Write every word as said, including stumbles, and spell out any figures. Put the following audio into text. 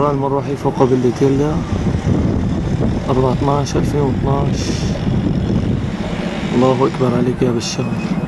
طيران المروحي فوق بالليتيلا أربعة عشر ألفين واثناعش. الله أكبر عليك يا بشار.